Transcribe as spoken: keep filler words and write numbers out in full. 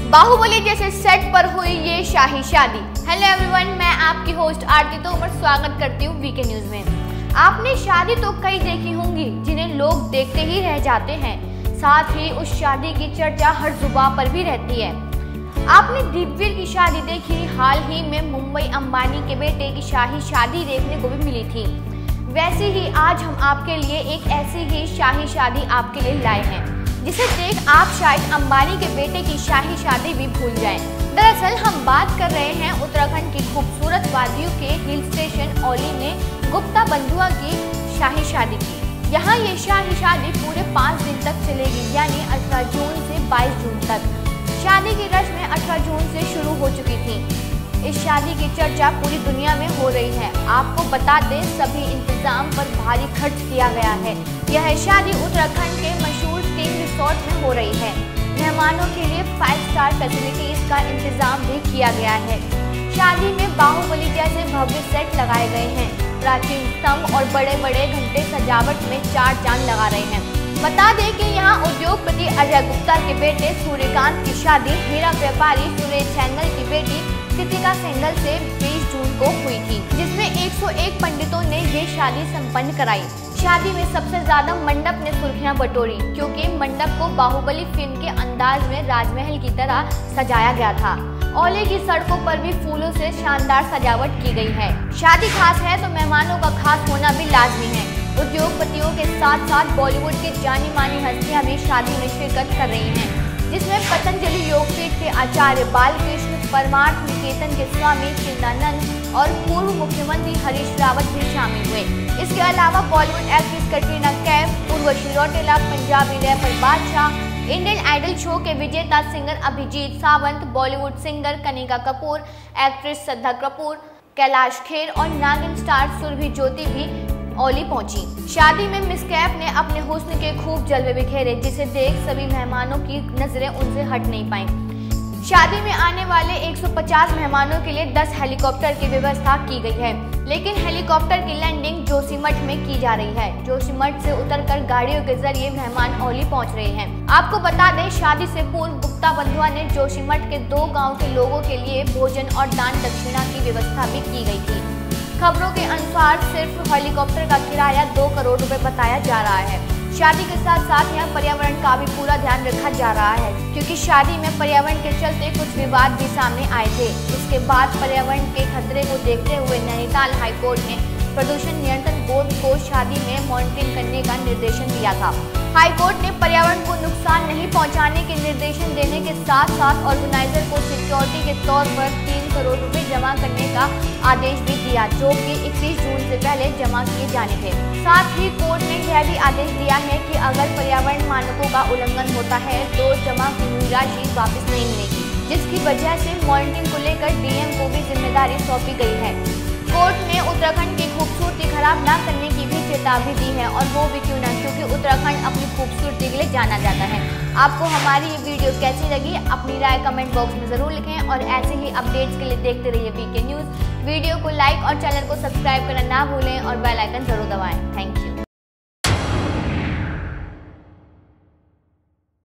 बाहुबली जैसे सेट पर हुई ये शाही शादी। हेलो एवरीवन, मैं आपकी होस्ट आरती तोमर स्वागत करती हूँ वीके न्यूज में। आपने शादी तो कई देखी होंगी जिन्हें लोग देखते ही रह जाते हैं, साथ ही उस शादी की चर्चा हर जुबान पर भी रहती है। आपने दिव्यवीर की शादी देखी, हाल ही में मुंबई अंबानी के बेटे की शाही शादी देखने को भी मिली थी। वैसे ही आज हम आपके लिए एक ऐसी ही शाही शादी आपके लिए लाए हैं जिसे देख आप शायद अंबानी के बेटे की शाही शादी भी भूल जाएं। दरअसल हम बात कर रहे हैं उत्तराखंड की खूबसूरत वादियों के हिल स्टेशन औली में गुप्ता बंधुआ की शाही शादी की। यहाँ ये शाही शादी पूरे पाँच दिन तक चलेगी, यानी अठारह जून से बाईस जून तक। शादी की रस्में अठारह जून से शुरू हो चुकी थी। इस शादी की चर्चा पूरी दुनिया में हो रही है। आपको बता दें, सभी इंतजाम पर भारी खर्च किया गया है। यह शादी उत्तराखंड के मशहूर स्कीइंग रिसोर्ट में हो रही है। मेहमानों के लिए फाइव स्टार फैसिलिटीज का इंतजाम भी किया गया है। शादी में बाहुबली जैसे भव्य सेट लगाए गए हैं। प्राचीन स्तंभ और बड़े बड़े घंटे सजावट में चार चांद लगा रहे हैं। बता दें कि यहाँ उद्योगपति अजय गुप्ता के बेटे सूर्यकांत की शादी हीरा व्यापारी सुरेश की बेटी कात्रिना कैफ से बीस जून को हुई थी, जिसमें एक सौ एक पंडितों ने ये शादी संपन्न कराई। शादी में सबसे ज्यादा मंडप ने सुर्खियां बटोरी, क्योंकि मंडप को बाहुबली फिल्म के अंदाज में राजमहल की तरह सजाया गया था। औली की सड़कों पर भी फूलों से शानदार सजावट की गई है। शादी खास है तो मेहमानों का खास होना भी लाजमी है। उद्योगपतियों के साथ साथ बॉलीवुड के जानी मानी हस्तियां भी शादी में शिरकत कर रही हैं, जिसमें पतंजलि योगपीठ के आचार्य बालकृष्ण, परमार्थ निकेतन के स्वामी चिदानंद और पूर्व मुख्यमंत्री हरीश रावत भी शामिल हुए। इसके अलावा Bollywood actress Katrina Kaif, Urvashi Rautela, Punjabi rapper Badshah, Indian Idol show के विजेता singer Abhijeet Sawant, Bollywood singer Kanika Kapoor, actress Shraddha Kapoor, Kailash Kher और नागिन स्टार सुरभि ज्योति भी औली पहुंची। शादी में मिस कैफ ने अपने हुस्न के खूब जलवे बिखेरे, जिसे देख सभी मेहमानों की नजरें उनसे हट नहीं पाईं। शादी में आने वाले एक सौ पचास मेहमानों के लिए दस हेलीकॉप्टर की व्यवस्था की गई है, लेकिन हेलीकॉप्टर की लैंडिंग जोशीमठ में की जा रही है। जोशीमठ से उतरकर गाड़ियों के जरिए मेहमान औली पहुंच रहे हैं। आपको बता दें, शादी से पूर्व गुप्ता बंधुआ ने जोशीमठ के दो गाँव के लोगों के लिए भोजन और दान दक्षिणा की व्यवस्था भी की गई थी। खबरों के अनुसार सिर्फ हेलीकॉप्टर का किराया दो करोड़ रुपए बताया जा रहा है। शादी के साथ साथ यहाँ पर्यावरण का भी पूरा ध्यान रखा जा रहा है, क्योंकि शादी में पर्यावरण के चलते कुछ विवाद भी सामने आए थे। इसके बाद पर्यावरण के खतरे को देखते हुए नैनीताल हाईकोर्ट ने प्रदूषण नियंत्रण बोर्ड को शादी में मॉनिटरिंग करने का निर्देशन दिया था। हाईकोर्ट ने पर्यावरण को नुकसान नहीं पहुंचाने के निर्देशन देने के साथ साथ ऑर्गेनाइजर को सिक्योरिटी के तौर पर तीन करोड़ रुपए जमा करने का आदेश भी दिया, जो कि इक्कीस जून से पहले जमा किए जाने थे। साथ ही कोर्ट ने यह भी आदेश दिया है कि अगर पर्यावरण मानकों का उल्लंघन होता है तो जमा की हुई राशि वापस नहीं मिलेगी, जिसकी वजह से मॉनिटरिंग को लेकर डीएम को भी जिम्मेदारी सौंपी गई है। कोर्ट ने उत्तराखंड की खूबसूरती खराब न करने की भी चेतावनी दी है, और वो भी क्यों ना, क्योंकि उत्तराखंड अपनी खूबसूरती के लिए जाना जाता है। आपको हमारी ये वीडियो कैसी लगी, अपनी राय कमेंट बॉक्स में जरूर लिखें, और ऐसे ही अपडेट्स के लिए देखते रहिए वीके न्यूज। वीडियो को लाइक और चैनल को सब्सक्राइब करना ना भूलें और बेल आइकन जरूर दबाएं। Thank you.